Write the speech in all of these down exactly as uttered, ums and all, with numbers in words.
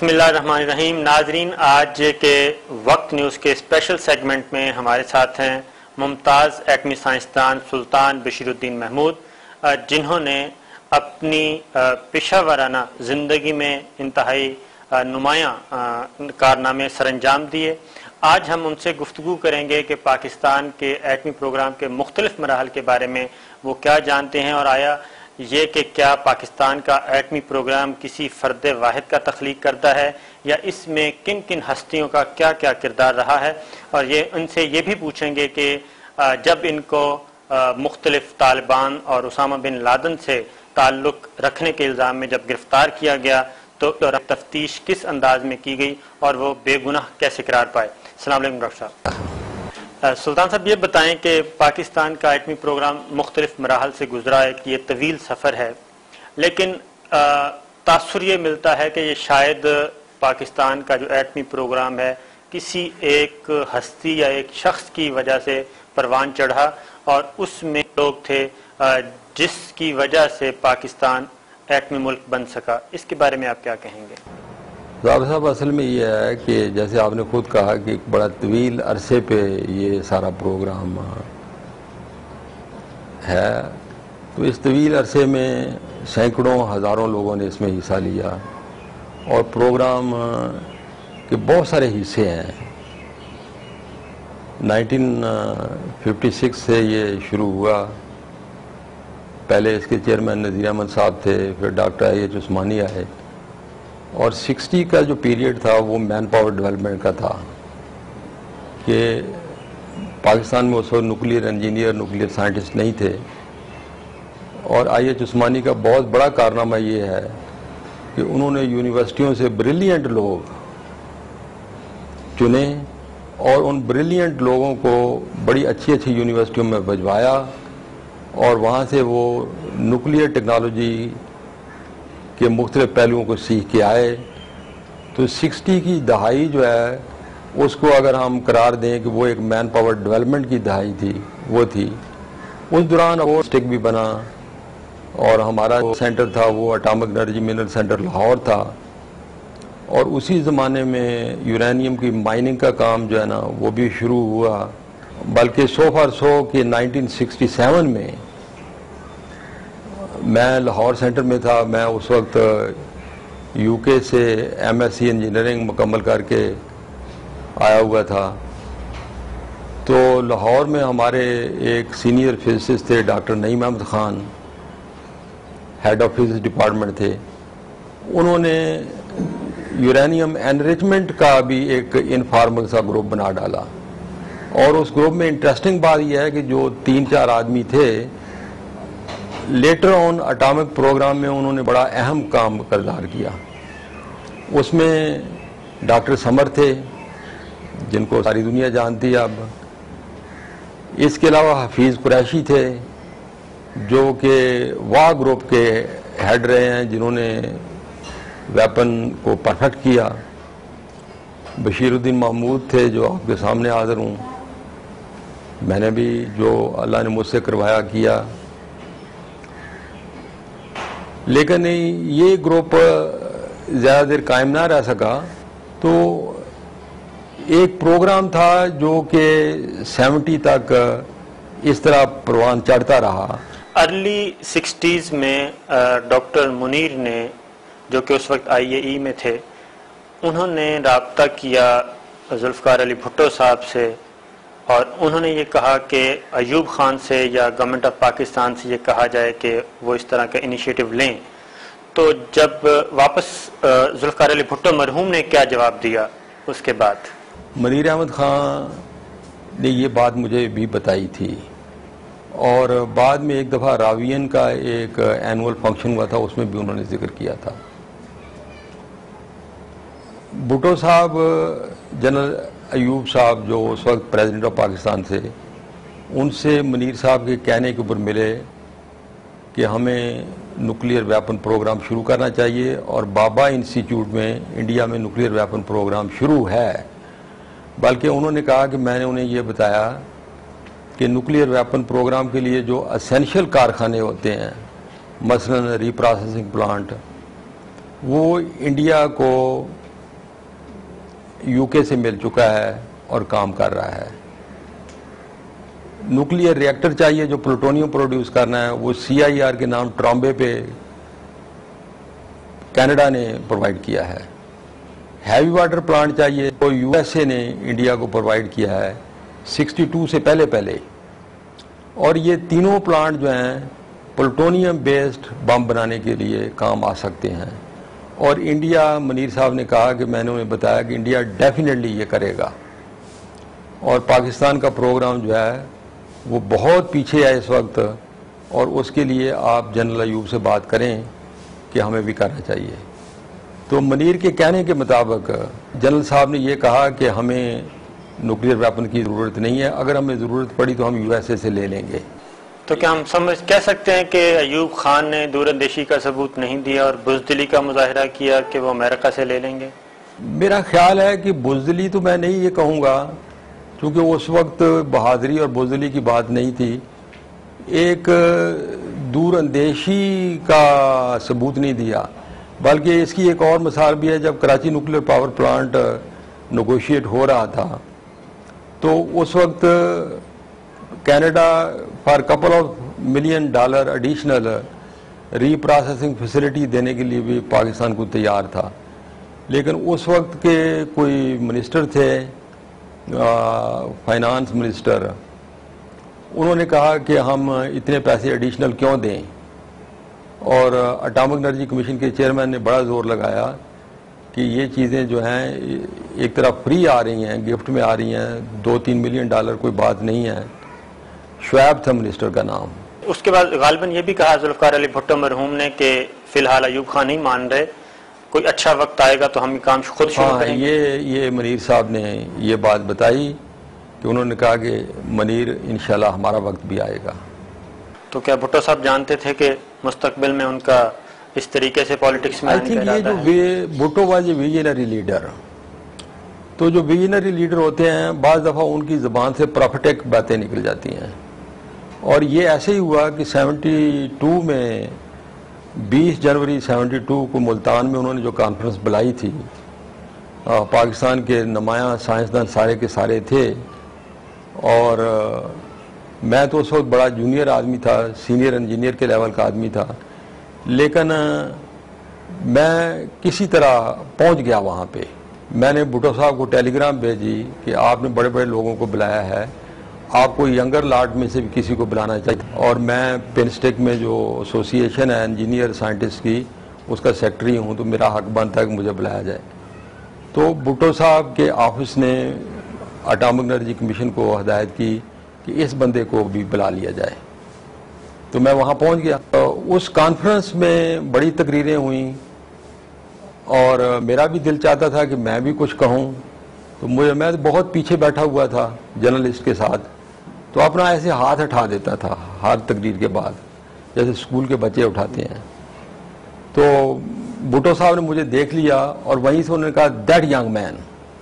बिस्मिल्लाहिर्रहमानिर्रहीम। नाजरीन, आज के वक्त न्यूज़ के स्पेशल सेगमेंट में हमारे साथ हैं मुमताज़ एटमी साइंसदान सुल्तान बशीरुद्दीन महमूद, जिन्होंने अपनी पेशा वाराना ज़िंदगी में इंतहाई नुमायाँ कारनामे सरअंजाम दिए। आज हम उनसे गुफ्तगू करेंगे कि पाकिस्तान के एटमी प्रोग्राम के मुख्तलिफ मराहल के बारे में वो क्या जानते हैं, और आया ये कि क्या पाकिस्तान का एटमी प्रोग्राम किसी फ़र्द वाहिद का तख्लीक करता है या इसमें किन किन हस्तियों का क्या क्या किरदार रहा है। और ये उनसे ये भी पूछेंगे कि जब इनको मुख्तलिफ तालिबान और उसामा बिन लादेन से ताल्लुक़ रखने के इल्ज़ाम में जब गिरफ़्तार किया गया तो तफ्तीश किस अंदाज में की गई और वो बेगुनाह कैसे करार पाए। अस्सलाम वालेकुम डॉक्टर साहब। सुल्तान साहब, ये बताएं कि पाकिस्तान का एटमी प्रोग्राम मुख्तलिफ मराहल से गुजरा, एक ये तवील सफ़र है, लेकिन तासुर ये मिलता है कि ये शायद पाकिस्तान का जो एटमी प्रोग्राम है किसी एक हस्ती या एक शख्स की वजह से परवान चढ़ा और उसमें लोग थे जिसकी वजह से पाकिस्तान एटमी मुल्क बन सका। इसके बारे में आप क्या कहेंगे? साहब साहब असल में ये है कि जैसे आपने खुद कहा कि एक बड़ा तवील अरसे पे ये सारा प्रोग्राम है, तो इस तवील अरसे में सैकड़ों हज़ारों लोगों ने इसमें हिस्सा लिया और प्रोग्राम के बहुत सारे हिस्से हैं। नाइनटीन फिफ्टी सिक्स से ये शुरू हुआ। पहले इसके चेयरमैन नज़ीर अहमद साहब थे, फिर डॉक्टर आई एच उस्मानी आए, और सिक्सटी का जो पीरियड था वो मैन पावर डेवलपमेंट का था कि पाकिस्तान में उस वक्त न्यूक्लियर इंजीनियर न्यूक्लियर साइंटिस्ट नहीं थे। और आई एच उस्मानी का बहुत बड़ा कारनामा ये है कि उन्होंने यूनिवर्सिटियों से ब्रिलियंट लोग चुने और उन ब्रिलियंट लोगों को बड़ी अच्छी अच्छी यूनिवर्सिटियों में भिजवाया और वहाँ से वो न्यूक्लियर टेक्नोलॉजी के मुख्तलिफ पहलुओं को सीख के आए। तो सिक्सटी की दहाई जो है उसको अगर हम करार दें कि वो एक मैन पावर डेवलपमेंट की दहाई थी, वो थी। उस दौरान वो स्टिक भी बना और हमारा जो सेंटर था वो atomic energy mineral centre Lahore था, और उसी ज़माने में यूरेनियम की माइनिंग का काम जो है ना वो भी शुरू हुआ। बल्कि सो फार सो कि नाइनटीन सिक्सटी सेवन में मैं लाहौर सेंटर में था। मैं उस वक्त यूके से एमएससी इंजीनियरिंग मुकम्मल करके आया हुआ था। तो लाहौर में हमारे एक सीनियर फिजिसिस्ट थे doctor Naeem Ahmad Khan, head of physics department थे। उन्होंने यूरेनियम एनरिचमेंट का भी एक इनफॉर्मल सा ग्रुप बना डाला, और उस ग्रुप में इंटरेस्टिंग बात यह है कि जो तीन चार आदमी थे लेटर ऑन एटॉमिक प्रोग्राम में उन्होंने बड़ा अहम काम किरदार किया। उसमें डॉक्टर समर थे जिनको सारी दुनिया जानती है अब। इसके अलावा हफीज़ कुरैशी थे जो कि वाह ग्रुप के हेड रहे हैं, जिन्होंने वेपन को परफेक्ट किया। बशीरुद्दीन महमूद थे जो आपके सामने हाजिर हूँ। मैंने भी जो अल्लाह ने मुझसे करवाया किया, लेकिन ये ग्रुप ज़्यादा देर कायम ना रह सका। तो एक प्रोग्राम था जो कि सेवेंटी तक इस तरह परवान चढ़ता रहा। अर्ली सिक्सटीज़ में डॉक्टर मुनीर ने, जो कि उस वक्त आई ए ई में थे, उन्होंने राब्ता किया जुल्फ़िकार अली भुट्टो साहब से और उन्होंने ये कहा कि अयूब खान से या गवर्नमेंट ऑफ पाकिस्तान से ये कहा जाए कि वो इस तरह का इनिशिएटिव लें। तो जब वापस जुल्फ़िकार अली भुट्टो मरहूम ने क्या जवाब दिया उसके बाद? मुनीर अहमद ख़ान ने ये बात मुझे भी बताई थी, और बाद में एक दफ़ा रावियन का एक एनुअल फंक्शन हुआ था, उसमें भी उन्होंने जिक्र किया था। भुट्टो साहब, जनरल अयूब साहब जो उस वक्त प्रेसिडेंट ऑफ पाकिस्तान थे, उनसे मुनीर साहब के कहने के ऊपर मिले कि हमें न्यूक्लियर वेपन प्रोग्राम शुरू करना चाहिए, और बाबा इंस्टीट्यूट में इंडिया में न्यूक्लियर वेपन प्रोग्राम शुरू है। बल्कि उन्होंने कहा कि मैंने उन्हें ये बताया कि न्यूक्लियर वेपन प्रोग्राम के लिए जो असेंशियल कारखाने होते हैं, मसलन रीप्रोसेसिंग प्लांट, वो इंडिया को यूके से मिल चुका है और काम कर रहा है। न्यूक्लियर रिएक्टर चाहिए जो प्लूटोनियम प्रोड्यूस करना है, वो सी आई आर के नाम ट्रॉम्बे पे कनाडा ने प्रोवाइड किया है। हैवी वाटर प्लांट चाहिए तो यूएसए ने इंडिया को प्रोवाइड किया है बासठ से पहले पहले। और ये तीनों प्लांट जो हैं प्लूटोनियम बेस्ड बम बनाने के लिए काम आ सकते हैं। और इंडिया, मनीर साहब ने कहा कि मैंने उन्हें बताया कि इंडिया डेफिनेटली ये करेगा। और पाकिस्तान का प्रोग्राम जो है वो बहुत पीछे है इस वक्त, और उसके लिए आप जनरल अयूब से बात करें कि हमें भी करना चाहिए। तो मनीर के कहने के मुताबिक जनरल साहब ने ये कहा कि हमें न्यूक्लियर वेपन की ज़रूरत नहीं है, अगर हमें ज़रूरत पड़ी तो हम यूएसए से ले लेंगे। तो क्या हम समझ कह सकते हैं कि अयूब खान ने दूरंदेशी का सबूत नहीं दिया और बुज़दिली का मुजाहिरा किया कि वो अमेरिका से ले लेंगे? मेरा ख्याल है कि बुज़दिली तो मैं नहीं ये कहूँगा, क्योंकि उस वक्त बहादुरी और बुज़दिली की बात नहीं थी। एक दूरंदेशी का सबूत नहीं दिया, बल्कि इसकी एक और मिसाल भी है। जब Karachi nuclear power plant negotiate हो रहा था तो उस वक्त Canada for couple of million dollar additional reprocessing facility देने के लिए भी पाकिस्तान को तैयार था। लेकिन उस वक्त के कोई मिनिस्टर थे, फाइनेंस मिनिस्टर, उन्होंने कहा कि हम इतने पैसे एडिशनल क्यों दें। और एटॉमिक एनर्जी कमीशन के चेयरमैन ने बड़ा जोर लगाया कि ये चीज़ें जो हैं एक तरफ फ्री आ रही हैं, गिफ्ट में आ रही हैं, दो तीन मिलियन डॉलर कोई बात नहीं है। शुएब था मिनिस्टर का नाम। उसके बाद गालिबन ये भी कहा जुल्फ़िकार अली भुट्टो मरहूम ने कि फिलहाल अयूब खान नहीं मान रहे, कोई अच्छा वक्त आएगा तो हम काम खुद शुरू हाँ, करेंगे। ये ये मनीर साहब ने ये बात बताई कि उन्होंने कहा कि मनीर इंशाल्लाह हमारा वक्त भी आएगा। तो क्या भुट्टो साहब जानते थे कि मुस्तकबिल में उनका इस तरीके से पॉलिटिक्स में आई आने थिंक का ये इरादा जो है? वे Bhutto was a visionary leader. तो जो विजनरी लीडर होते हैं बाज़ दफ़ा उनकी ज़बान से प्रॉफिटिक बातें निकल जाती हैं। और ये ऐसे ही हुआ कि बहत्तर में बीस जनवरी बहत्तर को मुल्तान में उन्होंने जो कॉन्फ्रेंस बुलाई थी, आ, पाकिस्तान के नुमायां साइंसदान सारे के सारे थे। और आ, मैं तो उस वक्त बड़ा जूनियर आदमी था, सीनियर इंजीनियर के लेवल का आदमी था, लेकिन आ, मैं किसी तरह पहुंच गया वहाँ पे। मैंने भुट्टो साहब को टेलीग्राम भेजी कि आपने बड़े बड़े लोगों को बुलाया है, आपको यंगर लाट में से भी किसी को बुलाना चाहिए। और मैं पेनस्टेक में जो एसोसिएशन है इंजीनियर साइंटिस्ट की, उसका सेक्रेटरी हूँ, तो मेरा हक बनता है कि मुझे बुलाया जाए। तो भुट्टो साहब के ऑफिस ने एटॉमिक एनर्जी कमीशन को हदायत की कि इस बंदे को भी बुला लिया जाए। तो मैं वहाँ पहुँच गया। तो उस कॉन्फ्रेंस में बड़ी तकरीरें हुई और मेरा भी दिल चाहता था कि मैं भी कुछ कहूँ। तो मुझे, मैं बहुत पीछे बैठा हुआ था जर्नलिस्ट के साथ, तो अपना ऐसे हाथ उठा देता था हर तकरीर के बाद, जैसे स्कूल के बच्चे उठाते हैं। तो भुट्टो साहब ने मुझे देख लिया और वहीं से उन्होंने कहा दैट यंग मैन,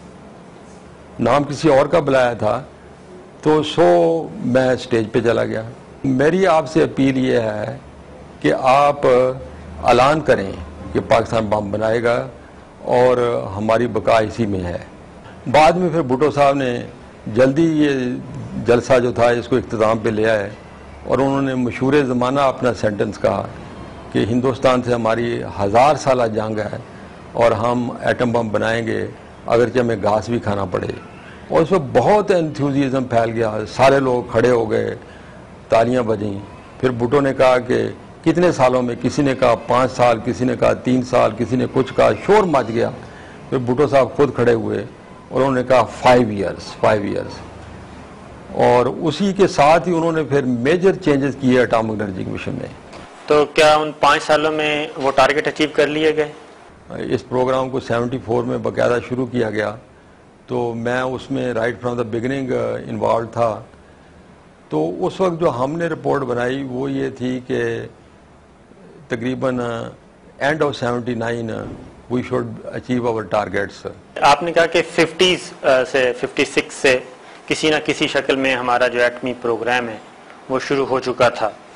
नाम किसी और का बुलाया था। तो सो मैं स्टेज पे चला गया। मेरी आपसे अपील ये है कि आप ऐलान करें कि पाकिस्तान बम बनाएगा और हमारी बका इसी में है। बाद में फिर भुट्टो साहब ने जल्दी ये जलसा जो था इसको इख्तिताम पे ले आए और उन्होंने मशहूर ज़माना अपना सेंटेंस कहा कि हिंदुस्तान से हमारी हज़ार साल जंग है और हम एटम बम बनाएंगे अगरचे हमें घास भी खाना पड़े। और उसमें बहुत एंथुजियाज्म फैल गया, सारे लोग खड़े हो गए, तालियां बजीं। फिर भुट्टो ने कहा कि कितने सालों में, किसी ने कहा पाँच साल, किसी ने कहा तीन साल, किसी ने कुछ कहा, शोर मच गया। फिर भुट्टो साहब खुद खड़े हुए और उन्होंने कहा फाइव इयर्स फाइव इयर्स और उसी के साथ ही उन्होंने फिर मेजर चेंजेस किए एटॉमिक एनर्जी कमीशन में। तो क्या उन पाँच सालों में वो टारगेट अचीव कर लिए गए? इस प्रोग्राम को चौहत्तर में बाकायदा शुरू किया गया, तो मैं उसमें right from the beginning involve था। तो उस वक्त जो हमने रिपोर्ट बनाई वो ये थी कि तकरीबन end of seventy nine we should achieve our targets. आपने कहा कि फिफ्टीज से छप्पन से किसी न किसी शक्ल में हमारा जो एटमी प्रोग्राम है वो शुरू हो चुका था।